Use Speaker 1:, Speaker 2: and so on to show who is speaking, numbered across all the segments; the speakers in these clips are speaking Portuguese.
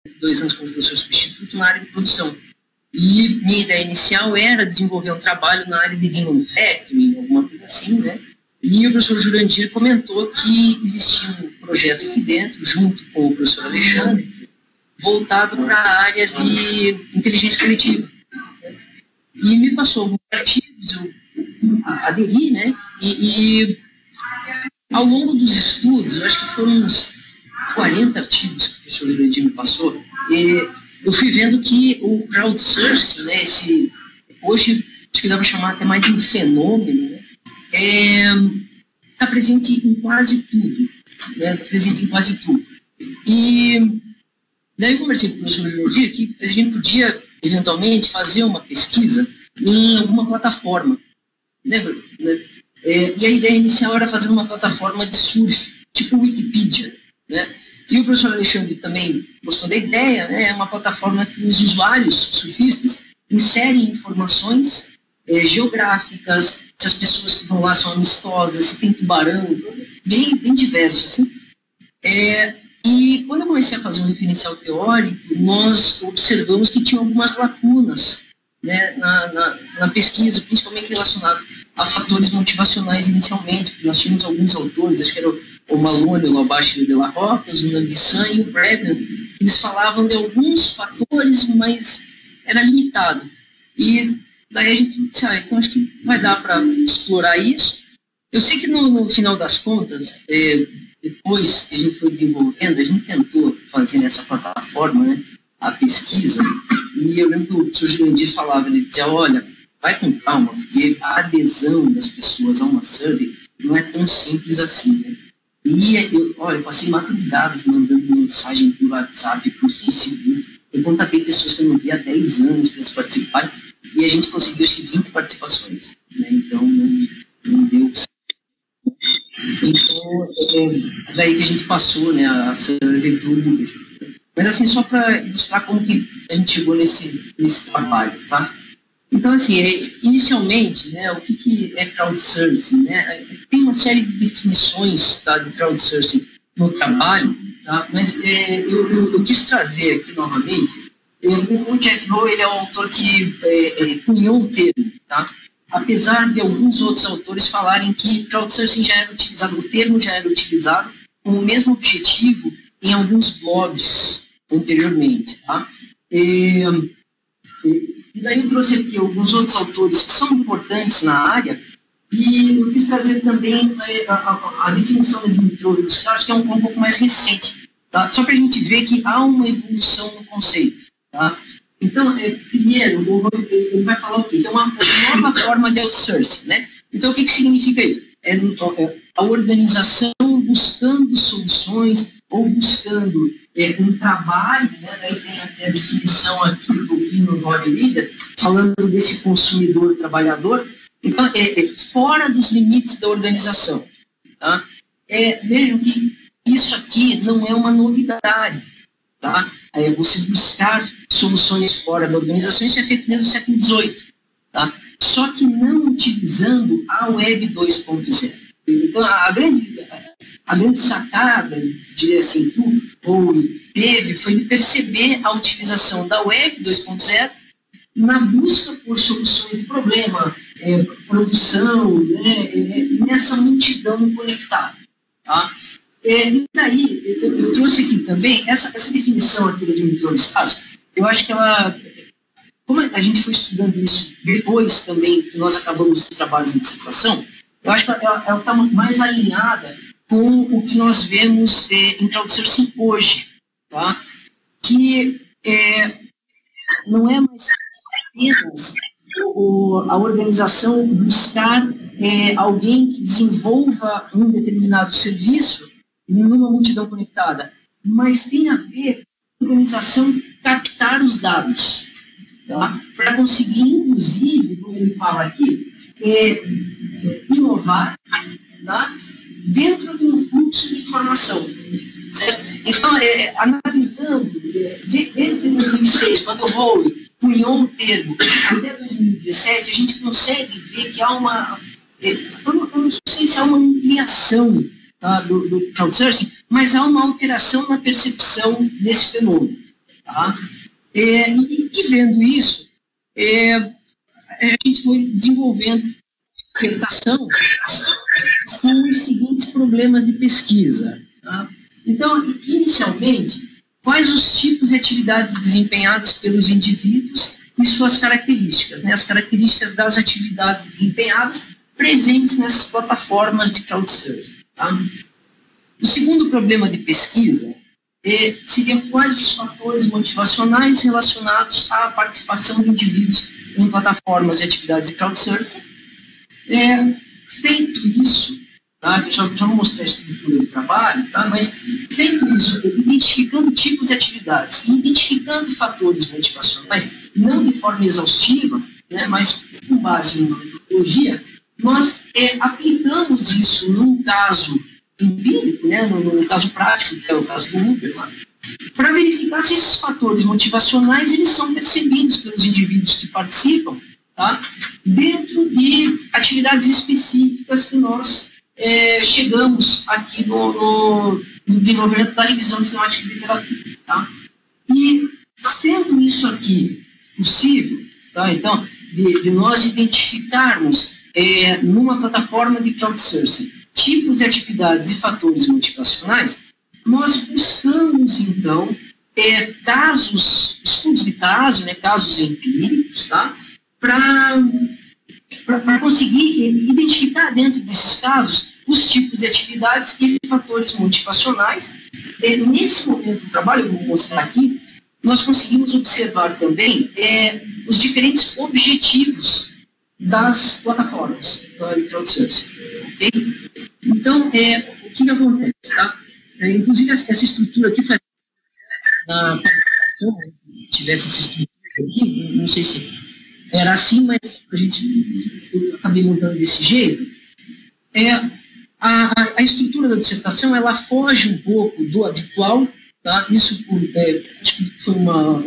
Speaker 1: 2 anos como professor substituto na área de produção. E minha ideia inicial era desenvolver um trabalho na área de lean manufacturing, alguma coisa assim, né? E o professor Jurandir comentou que existia um projeto aqui dentro, junto com o professor Alexandre, voltado para a área de inteligência coletiva. E me passou alguns artigos, eu aderi, né? E ao longo dos estudos, eu acho que foram uns 40 artigos que o professor Jurandir me passou, e eu fui vendo que o crowdsourcing, né, hoje acho que dá para chamar até mais de um fenômeno, né, está presente em quase tudo. Né, tá presente em quase tudo. E daí eu conversei com o professor Jurandir que a gente podia, eventualmente, fazer uma pesquisa em alguma plataforma. Lembra? Né? E a ideia inicial era fazer uma plataforma de surf, tipo Wikipedia, né? E o professor Alexandre também gostou da ideia, né? É uma plataforma que os usuários surfistas inserem informações geográficas, se as pessoas que vão lá são amistosas, se tem tubarão, bem diverso, assim. E quando eu comecei a fazer um referencial teórico, nós observamos que tinha algumas lacunas, né, na pesquisa, principalmente relacionadas a fatores motivacionais inicialmente, porque nós tínhamos alguns autores, acho que era o Malone, o Abaixo de la Roca, o Nambisan e o Brevan, eles falavam de alguns fatores, mas era limitado. E daí a gente disse, então acho que vai dar para explorar isso. Eu sei que no final das contas, depois que a gente foi desenvolvendo, a gente tentou fazer nessa plataforma, né, a pesquisa, e eu lembro que o professor Jurandir falava, ele dizia, olha, vai com calma, porque a adesão das pessoas a uma survey não é tão simples assim, né? E eu passei madrugadas mandando mensagem por WhatsApp, por Facebook, eu contatei pessoas que eu não via há 10 anos para eles participarem, e a gente conseguiu, acho que 20 participações, né? Então, não deu. Então, daí que a gente passou, né, a survey pública. Mas assim, só para ilustrar como que a gente chegou nesse trabalho, tá? Então, assim, inicialmente, né, o que é crowdsourcing? Né? Tem uma série de definições, tá, de crowdsourcing no trabalho, tá? Mas eu quis trazer aqui novamente, o Jeff Lowe, ele é o autor que cunhou o termo, tá? Apesar de alguns outros autores falarem que crowdsourcing já era utilizado, o termo já era utilizado com o mesmo objetivo em alguns blogs anteriormente, tá? E daí eu trouxe aqui alguns outros autores que são importantes na área e eu quis trazer também a definição da Dimitrov, que eu acho que é um pouco mais recente, tá? Só para a gente ver que há uma evolução no conceito, tá? Então, primeiro, ele vai falar o quê? Que é uma nova forma de outsourcing, né? Então, o que significa isso? A organização buscando soluções ou buscando um trabalho, né? Daí tem até a definição aqui do Pino Body Reader, falando desse consumidor trabalhador. Então, fora dos limites da organização. Tá? Vejam que isso aqui não é uma novidade. Tá? Você buscar soluções fora da organização, isso é feito desde o século XVIII. Tá? Só que não utilizando a Web 2.0. Então, a grande sacada, diria assim, foi de perceber a utilização da Web 2.0 na busca por soluções de problema, produção, né, nessa multidão conectada. Tá? E daí, eu trouxe aqui também, essa definição aqui do Dimitrov, eu acho que ela, como a gente foi estudando isso depois também, que nós acabamos os trabalhos de dissertação, eu acho que ela está mais alinhada com o que nós vemos em crowdsourcing hoje, tá? Que não é mais apenas a organização buscar alguém que desenvolva um determinado serviço numa multidão conectada, mas tem a ver com a organização captar os dados, tá? Para conseguir, inclusive, como ele fala aqui, inovar, tá? Dentro de um fluxo de informação, certo? Então, analisando, desde 2006, quando eu vou cunhou o termo, até 2017, a gente consegue ver que há uma, eu não sei se há uma ampliação, tá, do crowdsourcing, mas há uma alteração na percepção desse fenômeno. Tá? E vendo isso, a gente foi desenvolvendo interpretação com os seguintes problemas de pesquisa. Tá? Então, inicialmente, quais os tipos de atividades desempenhadas pelos indivíduos e suas características, né? As características das atividades desempenhadas presentes nessas plataformas de crowdsourcing. Tá? O segundo problema de pesquisa seria quais os fatores motivacionais relacionados à participação de indivíduos em plataformas de atividades de crowdsourcing. Feito isso, tá? Eu já vou mostrar a estrutura do trabalho, tá? Mas feito isso, identificando tipos de atividades e identificando fatores motivacionais, não de forma exaustiva, né, mas com base numa metodologia, nós aplicamos isso num caso empírico, né, no caso prático, que é o caso do Uber, para verificar se esses fatores motivacionais eles são percebidos pelos indivíduos que participam, tá, dentro de atividades específicas que nós chegamos aqui no desenvolvimento da revisão sistemática de literatura. Tá? E, sendo isso aqui possível, tá, então, de nós identificarmos numa plataforma de crowdsourcing tipos de atividades e fatores motivacionais, nós buscamos, então, estudos de caso, né, casos empíricos, tá, para conseguir identificar dentro desses casos os tipos de atividades e fatores motivacionais. Nesse momento do trabalho, eu vou mostrar aqui, nós conseguimos observar também os diferentes objetivos das plataformas de crowdsourcing. Okay? Então, o que acontece? Tá? Inclusive, essa estrutura aqui faz na publicação, tivesse essa estrutura aqui, não sei se era assim, mas eu acabei montando desse jeito. A estrutura da dissertação, ela foge um pouco do habitual, tá? Isso acho que foi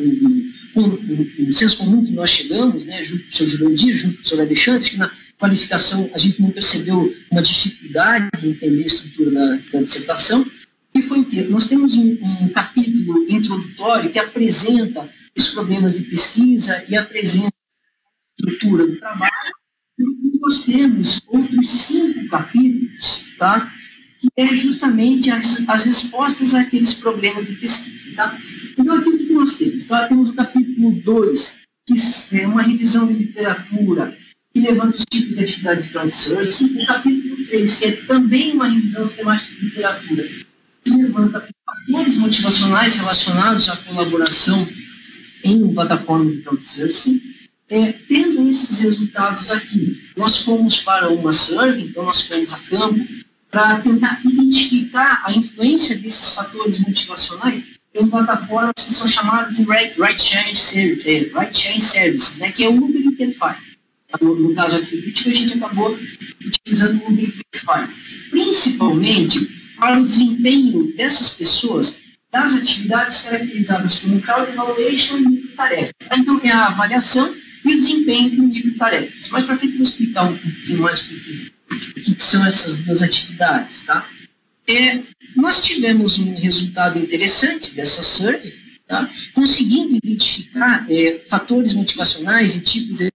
Speaker 1: um senso comum que nós chegamos, né, junto com o Sr. Jurandir, junto com o Sr. Alexandre, que na qualificação a gente não percebeu uma dificuldade em entender a estrutura da dissertação, e foi o quê? Nós temos um capítulo introdutório que apresenta os problemas de pesquisa e apresenta a estrutura do trabalho, e nós temos outros 5 capítulos, tá, que é justamente as respostas àqueles problemas de pesquisa. Tá? Então, aqui o que nós temos? Tá? Temos o capítulo 2, que é uma revisão de literatura, que levanta os tipos de atividades de crowdsourcing. O capítulo 3, que é também uma revisão sistemática de literatura, que levanta fatores motivacionais relacionados à colaboração em plataformas de crowdsourcing. Tendo esses resultados aqui, nós fomos para uma survey, então nós fomos a campo, para tentar identificar a influência desses fatores motivacionais em plataformas que são chamadas de ride-sharing services, né, que é o Uber e o Telefy. No caso aqui do Bitcoin, a gente acabou utilizando o Uber e o Telefy, principalmente para o desempenho dessas pessoas das atividades caracterizadas como crowd evaluation e microtarefa. Então, é a avaliação e o desempenho de microtarefas. Mais para frente eu vou explicar um pouquinho mais o que são essas duas atividades. Tá? Nós tivemos um resultado interessante dessa survey, tá? Conseguindo identificar fatores motivacionais e tipos de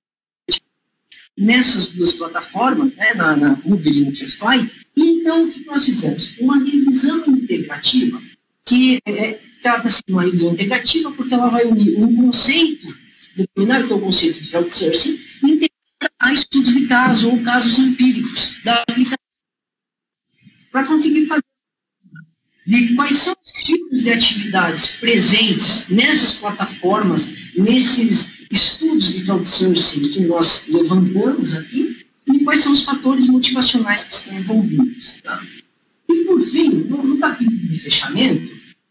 Speaker 1: nessas duas plataformas, né, na Uber e no Telefy. E então, o que nós fizemos? Uma revisão integrativa, que trata-se de uma revisão integrativa porque ela vai unir um conceito determinado, que é o conceito de crowdsourcing, integrado a estudos de caso ou casos empíricos da aplicação, para conseguir fazer de quais são os tipos de atividades presentes nessas plataformas, nesses estudos de crowdsourcing que nós levantamos aqui, e quais são os fatores motivacionais que estão envolvidos. Tá? E, por fim, no capítulo de fechamento,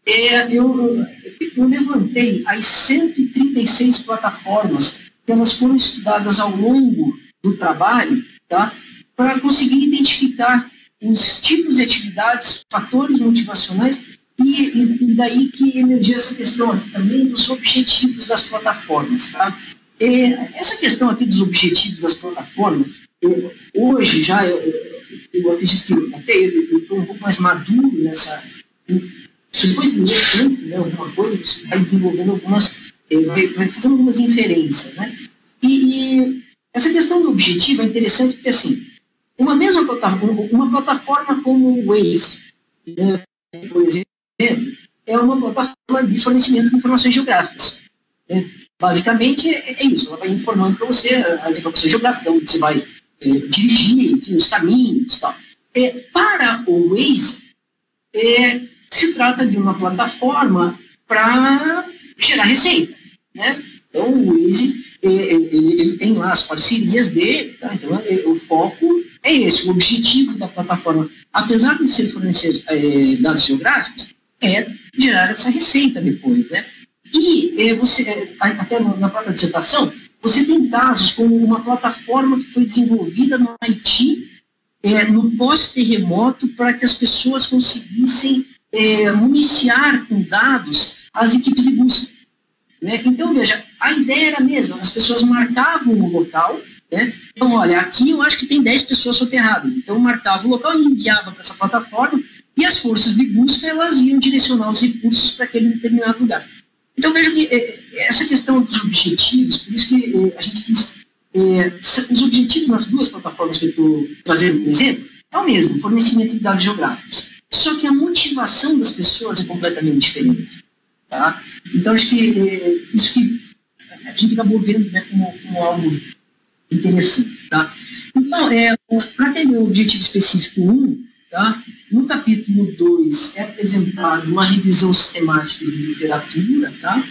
Speaker 1: eu levantei as 136 plataformas que elas foram estudadas ao longo do trabalho, tá? Para conseguir identificar os tipos de atividades, fatores motivacionais, e daí que emergiu essa questão aqui também dos objetivos das plataformas. Tá? Essa questão aqui dos objetivos das plataformas, hoje já, eu acredito que até eu estou um pouco mais maduro depois de ler tanto, né, alguma coisa, você vai desenvolvendo algumas, vai fazendo algumas inferências, né? E essa questão do objetivo é interessante porque, assim, uma plataforma como o Waze, né, por exemplo, é uma plataforma de fornecimento de informações geográficas. Né? Basicamente, é isso. Ela vai informando para você as informações geográficas, onde você vai dirigir, enfim, os caminhos e tal. Para o Waze, se trata de uma plataforma para gerar receita. Né? Então, o Waze, ele tem lá as parcerias dele, tá? Então, o foco é esse, o objetivo da plataforma, apesar de ser fornecer dados geográficos, é gerar essa receita depois, né? E você, até na própria dissertação, você tem casos como uma plataforma que foi desenvolvida no Haiti, no pós-terremoto, para que as pessoas conseguissem municiar com dados as equipes de busca. Né? Então, veja, a ideia era a mesma, as pessoas marcavam o local, né? Então, olha, aqui eu acho que tem 10 pessoas soterradas, então marcava o local e enviava para essa plataforma, e as forças de busca, elas iam direcionar os recursos para aquele determinado lugar. Então, veja que essa questão dos objetivos, por isso que a gente quis... os objetivos nas duas plataformas que eu estou trazendo como exemplo, é o mesmo, fornecimento de dados geográficos. Só que a motivação das pessoas é completamente diferente. Tá? Então, acho que isso que a gente acabou vendo, né, como algo interessante. Tá? Então, para ter o objetivo específico 1, tá? No capítulo 2 é apresentado uma revisão sistemática de literatura, tá?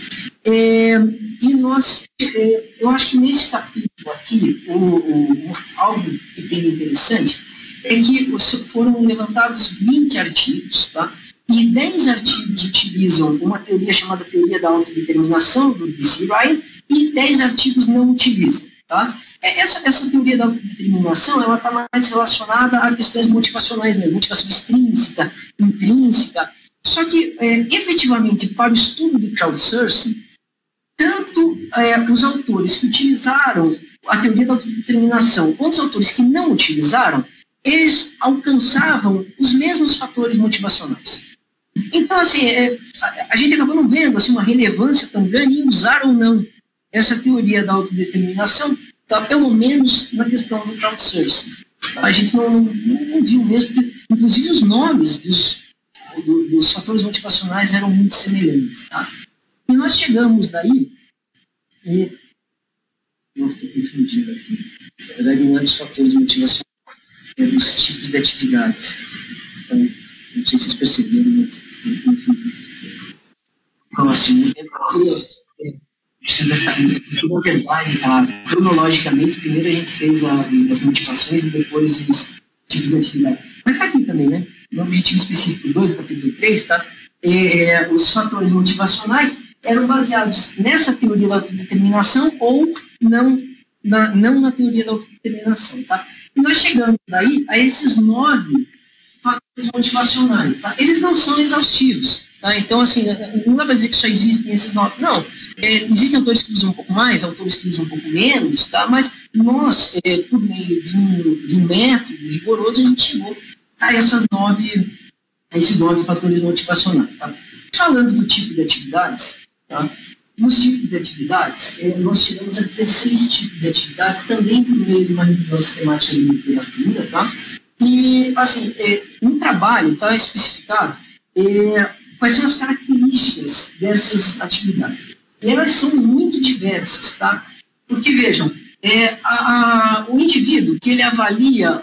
Speaker 1: E nós, eu acho que nesse capítulo aqui, algo que tem interessante é que foram levantados 20 artigos, tá? E 10 artigos utilizam uma teoria chamada teoria da autodeterminação, do B.C. Ryan, e 10 artigos não utilizam. Tá? Essa teoria da autodeterminação está mais relacionada a questões motivacionais mesmo, motivação extrínseca, intrínseca. Só que, efetivamente, para o estudo de crowdsourcing, tanto os autores que utilizaram a teoria da autodeterminação quanto os autores que não utilizaram, eles alcançavam os mesmos fatores motivacionais. Então, assim, a gente acabou não vendo assim, uma relevância tão grande em usar ou não essa teoria da autodeterminação, tá, pelo menos na questão do crowdsourcing. A gente não viu mesmo, porque, inclusive os nomes dos fatores motivacionais eram muito semelhantes. Tá? E nós chegamos daí, eu estou confundindo aqui, na verdade não é dos fatores motivacionais, é dos tipos de atividades. Então, não sei se vocês perceberam, mas enfim. Próximo. Na verdade, cronologicamente, primeiro a gente fez as motivações e depois os tipos de atividade. Mas está aqui também, né? No objetivo específico 2, capítulo 3, tá? Os fatores motivacionais eram baseados nessa teoria da autodeterminação ou não na teoria da autodeterminação, tá? E nós chegamos daí a esses 9 fatores motivacionais, tá? Eles não são exaustivos, tá? Então, assim, não dá para dizer que só existem esses 9, não. Existem autores que usam um pouco mais, autores que usam um pouco menos, tá? Mas nós, por meio de um método rigoroso, a gente chegou a esses 9 fatores motivacionais, tá? Falando do tipo de atividades, tá? Nos tipos de atividades, nós chegamos a 16 tipos de atividades, também por meio de uma revisão sistemática de literatura, tá? E, assim, no trabalho está especificado quais são as características dessas atividades. E elas são muito diversas, tá? Porque, vejam, o indivíduo que ele avalia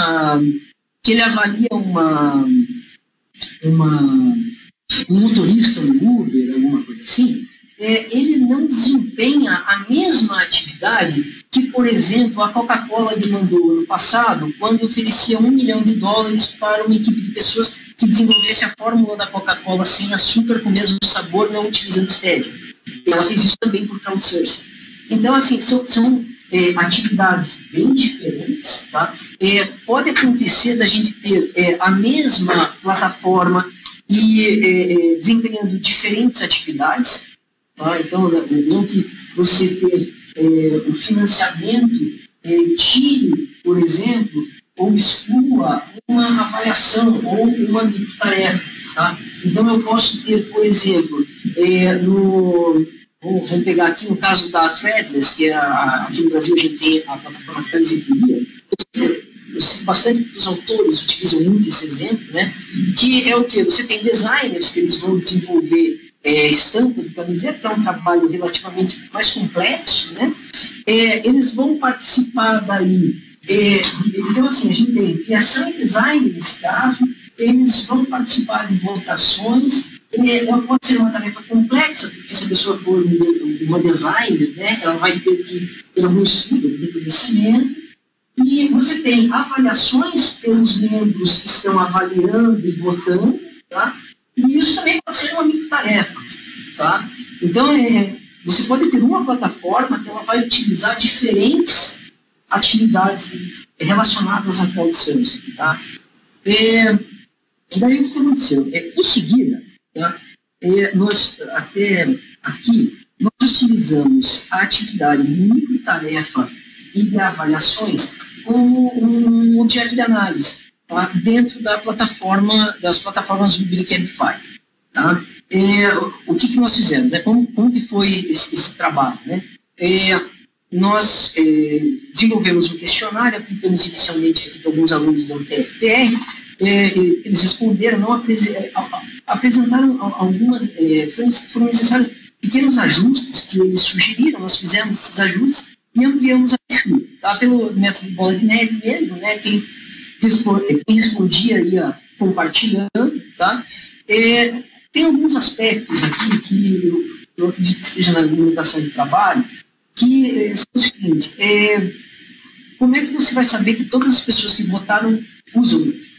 Speaker 1: um motorista no Uber, alguma coisa assim, ele não desempenha a mesma atividade que, por exemplo, a Coca-Cola demandou no passado, quando oferecia $1 milhão para uma equipe de pessoas que desenvolvesse a fórmula da Coca-Cola sem açúcar, com o mesmo sabor, não utilizando stevia. Ela fez isso também por crowdsourcing. Então, assim, são atividades bem diferentes, tá? Pode acontecer da gente ter a mesma plataforma e desempenhando diferentes atividades, tá? Então, não que você ter o financiamento tire, por exemplo, ou exclua uma avaliação ou uma tarefa, tá? Então, eu posso ter, por exemplo, vamos pegar aqui no caso da Threadless, que aqui no Brasil a gente tem a plataforma Transidoria. Eu sei bastante que os autores utilizam muito esse exemplo, né? Que é o quê? Você tem designers que eles vão desenvolver estampas de camiseta, que é um trabalho relativamente mais complexo, né? Eles vão participar daí. Então, assim, a gente tem criação e design, nesse caso, eles vão participar de votações. Ela pode ser uma tarefa complexa, porque se a pessoa for uma designer, né, ela vai ter que ter algum estudo, algum conhecimento. E você tem avaliações pelos membros que estão avaliando e votando, tá? E isso também pode ser uma microtarefa, tá? Então, você pode ter uma plataforma que ela vai utilizar diferentes atividades relacionadas a crowdsourcing, tá? E daí o que aconteceu? Em seguida, tá? Nós, até aqui, nós utilizamos a atividade de microtarefa e de avaliações como um objeto de análise, tá? Dentro das plataformas Rubrik Cabify. Tá? O que nós fizemos? Como que foi esse trabalho? Né? Nós desenvolvemos um questionário, aplicamos inicialmente aqui para alguns alunos da UTFPR, eles responderam, apresentaram algumas, foram necessários pequenos ajustes que eles sugeriram, nós fizemos esses ajustes e ampliamos a pesquisa, tá? Pelo método de bola de neve mesmo, né? Quem respondia ia compartilhando, tá? Tem alguns aspectos aqui que eu acredito que esteja na limitação de trabalho, que são o seguinte: como é que você vai saber que todas as pessoas que votaram usam isso?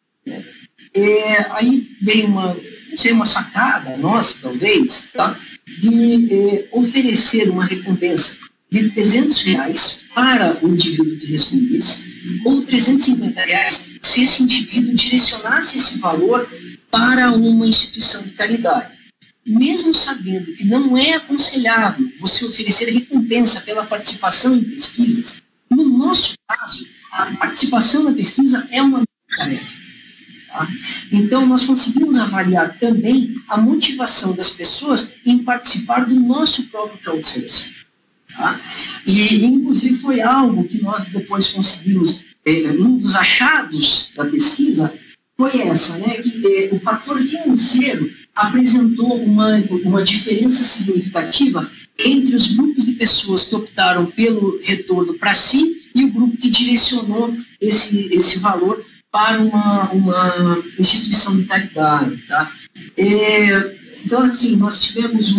Speaker 1: Aí veio uma sacada nossa, talvez, tá? De oferecer uma recompensa de R$300 para o indivíduo que respondesse, ou R$350 se esse indivíduo direcionasse esse valor para uma instituição de caridade. Mesmo sabendo que não é aconselhável você oferecer recompensa pela participação em pesquisas, no nosso caso, a participação na pesquisa é uma tarefa. Tá? Então, nós conseguimos avaliar também a motivação das pessoas em participar do nosso próprio crowdsourcing. Tá? E, inclusive, foi algo que nós depois conseguimos, um dos achados da pesquisa foi essa, né, que o fator financeiro apresentou uma diferença significativa entre os grupos de pessoas que optaram pelo retorno para si e o grupo que direcionou esse valor para uma instituição de caridade. Tá? Então, assim, nós tivemos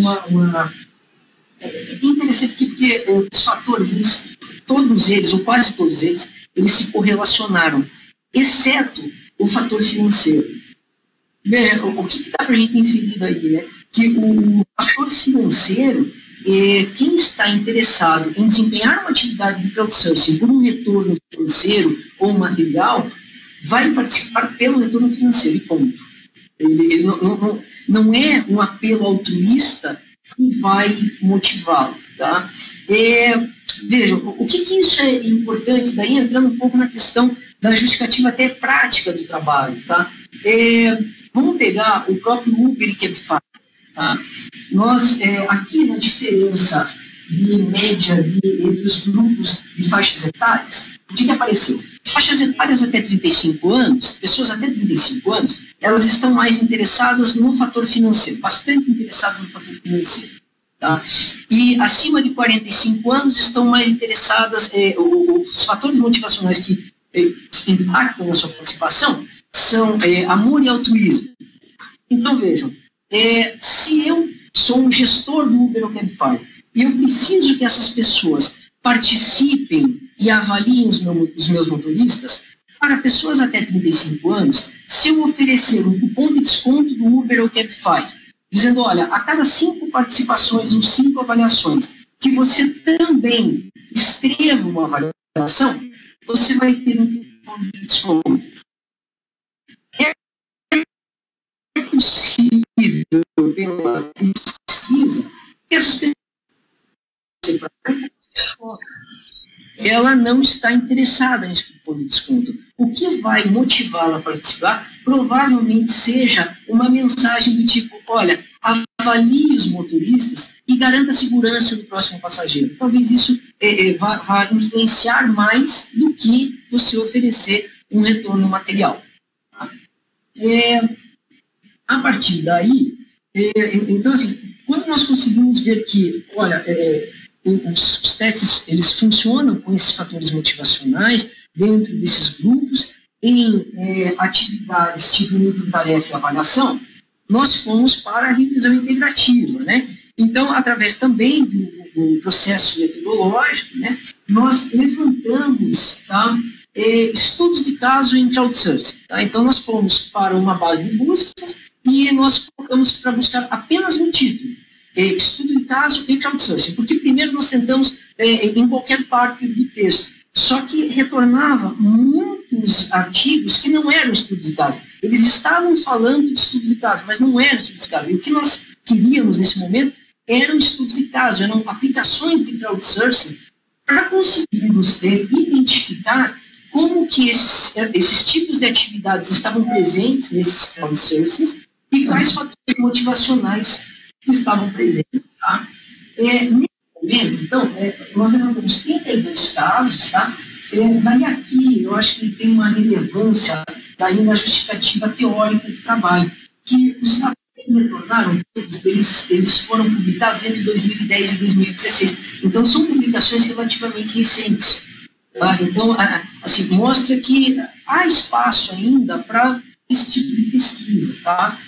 Speaker 1: é interessante aqui porque os fatores, todos eles, ou quase todos eles se correlacionaram, exceto o fator financeiro. O que dá para a gente inferir daí? Né? Que o fator financeiro, quem está interessado em desempenhar uma atividade de crowdsourcing por um retorno financeiro ou material, vai participar pelo retorno financeiro, e ponto. Ele não é um apelo altruísta que vai motivá-lo. Tá? Vejam, o que isso é importante, daí entrando um pouco na questão da justificativa até prática do trabalho. Tá? Vamos pegar o próprio Rubrik Cabify. Tá? Nós, aqui na diferença de média entre os grupos de faixas etárias, o que apareceu? Faixas etárias até 35 anos, pessoas até 35 anos, elas estão mais interessadas no fator financeiro, bastante interessadas no fator financeiro. Tá? E acima de 45 anos estão mais interessadas, os fatores motivacionais que impactam na sua participação são amor e altruísmo. Então, vejam, se eu sou um gestor do Uber ou Cabify e eu preciso que essas pessoas participem e avaliem os meus motoristas, para pessoas até 35 anos, se eu oferecer um cupom de desconto do Uber ou Cabify, dizendo, olha, a cada 5 participações ou 5 avaliações, que você também escreva uma avaliação, você vai ter um cupom de desconto. É possível, pela pesquisa, que essas pessoas ela não está interessada nesse cupom. cupom de desconto. O que vai motivá-la a participar provavelmente seja uma mensagem do tipo, olha, avalie os motoristas e garanta a segurança do próximo passageiro. Talvez isso vá influenciar mais do que você oferecer um retorno material. Tá? A partir daí, então, assim, quando nós conseguimos ver que, olha, os testes, eles funcionam com esses fatores motivacionais dentro desses grupos, em atividades tipo microtarefa e avaliação, nós fomos para a revisão integrativa, né? Então, através também do processo metodológico, né, nós levantamos, tá, estudos de caso em crowdsourcing. Tá? Então, nós fomos para uma base de buscas e nós colocamos para buscar apenas no título, estudo de caso e crowdsourcing, porque primeiro nós tentamos em qualquer parte do texto, só que retornava muitos artigos que não eram estudos de caso. Eles estavam falando de estudos de caso, mas não eram estudos de caso. E o que nós queríamos nesse momento eram estudos de caso, eram aplicações de crowdsourcing para conseguirmos identificar como que esses tipos de atividades estavam presentes nesses crowdsourcings e quais fatores motivacionais que estavam presentes. Tá? Nesse momento, então, nós levantamos 32 casos, tá? Daí aqui, eu acho que tem uma relevância daí na justificativa teórica do trabalho, que os trabalhos que retornaram, todos eles foram publicados entre 2010 e 2016. Então, são publicações relativamente recentes. Tá? Então, assim, mostra que há espaço ainda para esse tipo de pesquisa. Tá?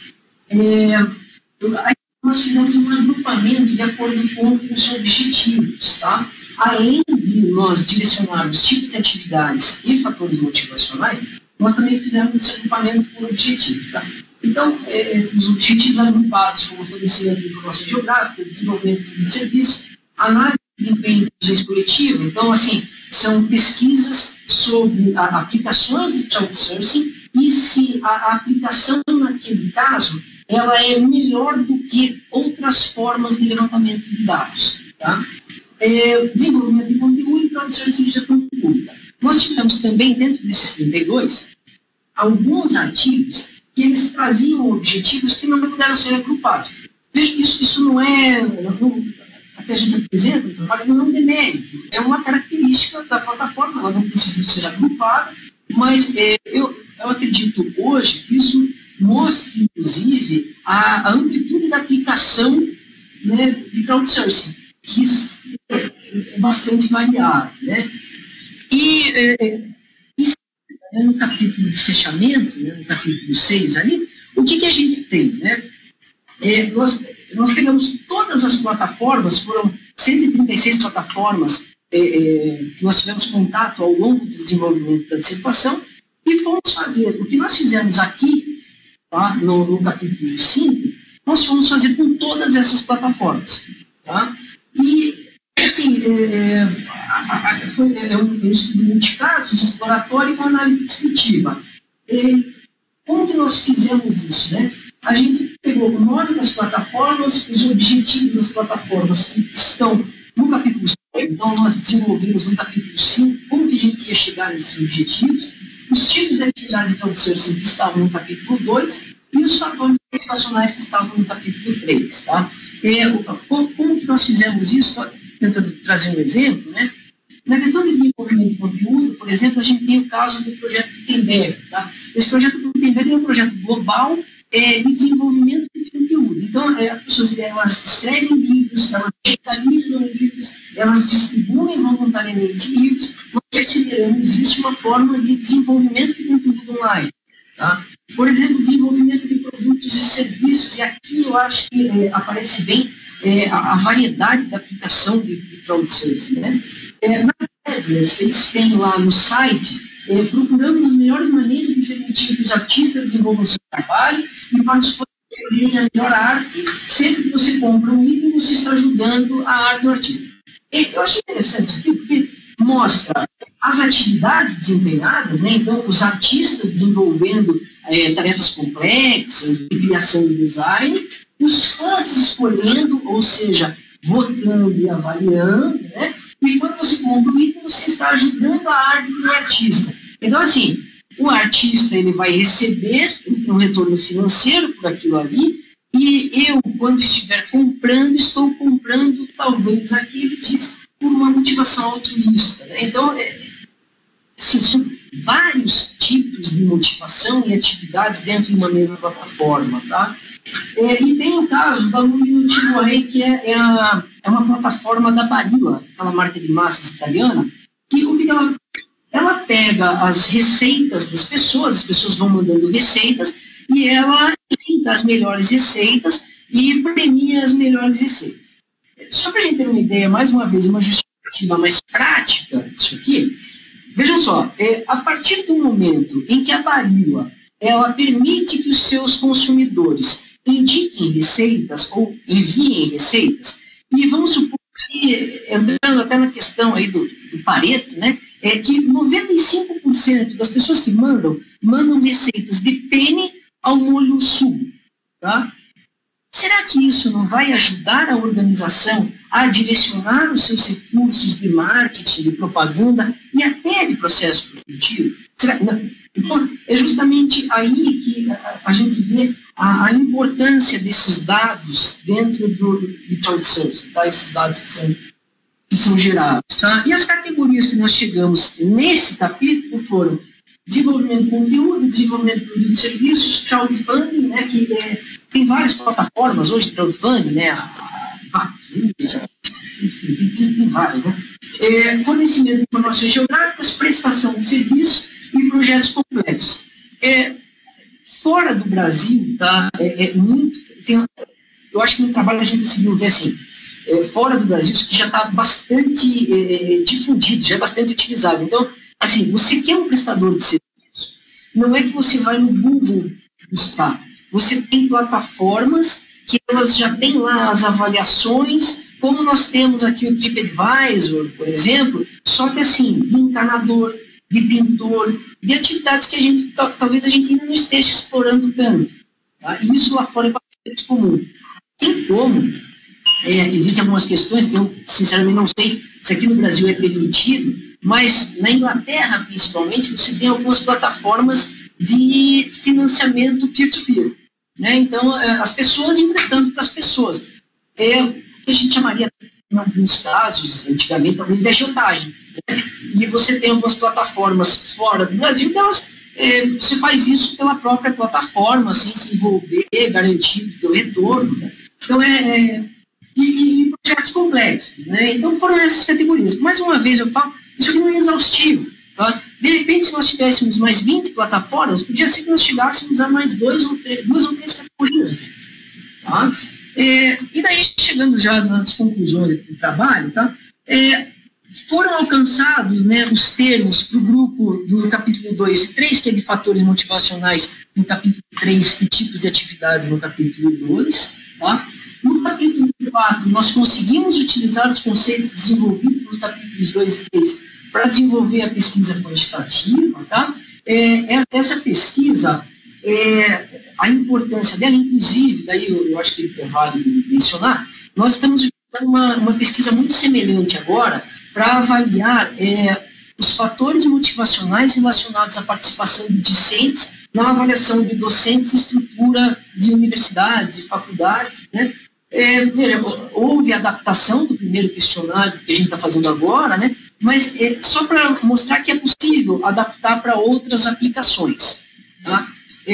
Speaker 1: Aí nós fizemos um agrupamento de acordo com os objetivos. Tá? Além de nós direcionarmos tipos de atividades e fatores motivacionais, nós também fizemos esse agrupamento por objetivos. Tá? Então, os objetivos agrupados foram fornecimento de informações geográficas, desenvolvimento de serviços, análise de desempenho de inteligência coletiva. Então, assim, são pesquisas sobre aplicações de crowdsourcing e se a aplicação naquele caso ela é melhor do que outras formas de levantamento de dados. Tá? Desenvolvimento de conteúdo e crowdsourcing de gestão pública. Nós tivemos também, dentro desses 32, alguns artigos que eles traziam objetivos que não puderam ser agrupados. Veja que isso não é, até a gente apresenta o trabalho, não é um demérito, é uma característica da plataforma, ela não precisa ser agrupada, mas eu acredito hoje que isso mostra, inclusive, a amplitude da aplicação, né, de crowdsourcing, que é bastante variável. Né? E no capítulo de fechamento, né, no capítulo 6 ali, o que a gente tem? Né? Nós pegamos todas as plataformas, foram 136 plataformas que nós tivemos contato ao longo do desenvolvimento da dissertação, e fomos fazer, o que nós fizemos aqui, tá, no capítulo 5, nós fomos fazer com todas essas plataformas. Tá? E, assim, foi um estudo multicasos, exploratório com análise descritiva. Como que nós fizemos isso? Né? A gente pegou o nome das plataformas, os objetivos das plataformas que estão no capítulo 5, então nós desenvolvemos no capítulo 5 como que a gente ia chegar nesses objetivos, os tipos de atividades de crowdsourcing que estavam no capítulo 2 e os fatores motivacionais que estavam no capítulo 3. Tá? Como que nós fizemos isso? Tentando trazer um exemplo, né? Na questão de desenvolvimento de conteúdo, por exemplo, a gente tem o caso do projeto Gutenberg. Tá? Esse projeto Gutenberg é um projeto global de desenvolvimento de conteúdo. Então, as pessoas elas escrevem livros, elas digitalizam livros, elas distribuem voluntariamente livros. Nós consideramos isso uma forma de desenvolvimento de conteúdo online. Tá? Por exemplo, desenvolvimento de produtos e serviços, e aqui eu acho que aparece bem a variedade da aplicação de crowdsourcing. Né? Na Regras, eles têm lá no site, procuramos as melhores maneiras de permitir que os artistas desenvolvam seu trabalho e para os terem a melhor arte, sempre que você compra um item, você está ajudando a arte do artista. Eu achei interessante isso aqui, porque mostra as atividades desempenhadas, né? Então, os artistas desenvolvendo tarefas complexas, de criação e design, os fãs escolhendo, ou seja, votando e avaliando, né? E quando você compra o item, você está ajudando a arte do artista. Então, assim, o artista ele vai receber um retorno financeiro por aquilo ali, e eu, quando estiver comprando, estou comprando talvez aquele disco por uma motivação altruísta. Né? Então, assim, são vários tipos de motivação e atividades dentro de uma mesma plataforma. Tá? E tem o caso da Luminutivo, que é uma plataforma da Barilla, aquela marca de massas italiana, que o que ela pega as receitas das pessoas, as pessoas vão mandando receitas, e ela indica as melhores receitas e premia as melhores receitas. Só para a gente ter uma ideia, mais uma vez, uma justificativa mais prática disso aqui, vejam só, a partir do momento em que a Barilla ela permite que os seus consumidores indiquem receitas ou enviem receitas, e vamos supor que, entrando até na questão aí do Pareto, né, é que 95% das pessoas que mandam receitas de penne ao molho sugo. Tá? Será que isso não vai ajudar a organização a direcionar os seus recursos de marketing, de propaganda e até de processo produtivo? Então, é justamente aí que a gente vê a importância desses dados dentro de crowdsourcing, tá? Esses dados que são gerados. Tá? E as categorias que nós chegamos nesse capítulo foram desenvolvimento de conteúdo, desenvolvimento de produtos e serviços, crowdfunding, né, que tem várias plataformas hoje de crowdfunding, né, enfim, tem várias, né, fornecimento de informações geográficas, prestação de serviços e projetos complexos. Fora do Brasil, tá, eu acho que no trabalho a gente conseguiu ver assim, fora do Brasil, isso que já está bastante difundido, já é bastante utilizado. Então, assim, você quer um prestador de serviço, não é que você vai no Google buscar. Você tem plataformas que elas já têm lá as avaliações, como nós temos aqui o TripAdvisor, por exemplo, só que assim, de encanador, de pintor, de atividades que talvez a gente ainda não esteja explorando tanto. Tá? E isso lá fora é bastante comum. Tem como, existem algumas questões que eu, sinceramente, não sei se aqui no Brasil é permitido, mas na Inglaterra, principalmente, você tem algumas plataformas de financiamento peer-to-peer. Né? Então, as pessoas emprestando para as pessoas. O que a gente chamaria, em alguns casos, antigamente, talvez de agiotagem. Né? E você tem algumas plataformas fora do Brasil que elas, você faz isso pela própria plataforma, sem se envolver, garantindo o seu retorno. Né? Então, e projetos complexos. Né? Então, foram essas categorias. Mais uma vez, eu falo, isso aqui não é exaustivo. Tá? De repente, se nós tivéssemos mais 20 plataformas, podia ser que nós chegássemos a mais duas ou três categorias. Tá? E daí, chegando já nas conclusões do trabalho, tá? Foram alcançados, né, os termos para o grupo do capítulo 2 e 3, que é de fatores motivacionais no capítulo 3 e tipos de atividades no capítulo 2. Tá? No capítulo 4, nós conseguimos utilizar os conceitos desenvolvidos nos capítulos 2 e 3 para desenvolver a pesquisa quantitativa. Tá? Essa pesquisa, a importância dela, inclusive, daí eu acho que vale mencionar, nós estamos utilizando uma pesquisa muito semelhante agora para avaliar os fatores motivacionais relacionados à participação de discentes na avaliação de docentes e estrutura de universidades e faculdades. Né? Houve adaptação do primeiro questionário que a gente está fazendo agora, né? Mas só para mostrar que é possível adaptar para outras aplicações. Tá?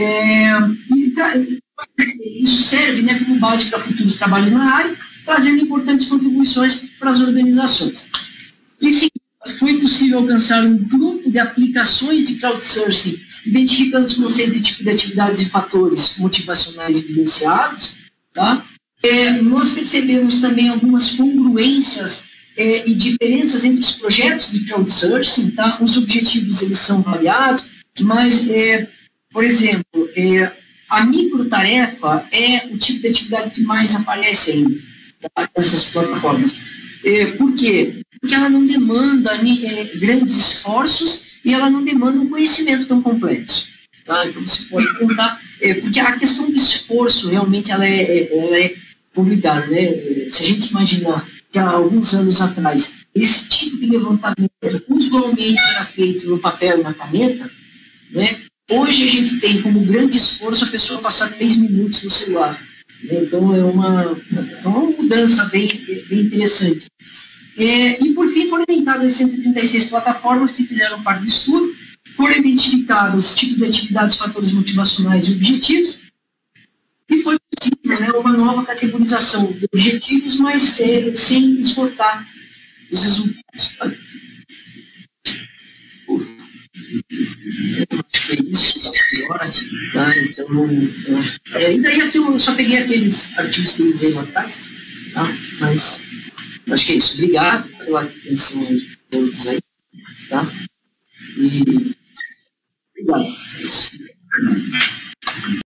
Speaker 1: Isso serve, né, como base para futuros trabalhos na área, trazendo importantes contribuições para as organizações. E sim, foi possível alcançar um grupo de aplicações de crowdsourcing, identificando os conceitos de tipo de atividades e fatores motivacionais evidenciados. Tá? Nós percebemos também algumas congruências e diferenças entre os projetos de crowdsourcing. Tá? Os objetivos eles são variados, mas, por exemplo, a microtarefa é o tipo de atividade que mais aparece ainda nessas plataformas. Por quê? Porque ela não demanda grandes esforços e ela não demanda um conhecimento tão complexo. Tá? Então você pode tentar, porque a questão do esforço realmente ela é complicada. Né? Se a gente imaginar que há alguns anos atrás esse tipo de levantamento usualmente era feito no papel e na caneta, né? Hoje a gente tem como grande esforço a pessoa passar 3 minutos no celular. Né? Então é uma mudança bem interessante. E por fim foram elencadas 136 plataformas que fizeram parte do estudo, foram identificados tipos de atividades, fatores motivacionais e objetivos, e foi possível, né, uma nova categorização de objetivos, mas sem esgotar os resultados. Acho que é isso, tá pior aqui, tá? Então, e daí aqui eu só peguei aqueles artigos que eu usei lá atrás, tá? Mas acho que é isso. Obrigado pela atenção de todos aí, tá? E obrigado. É isso.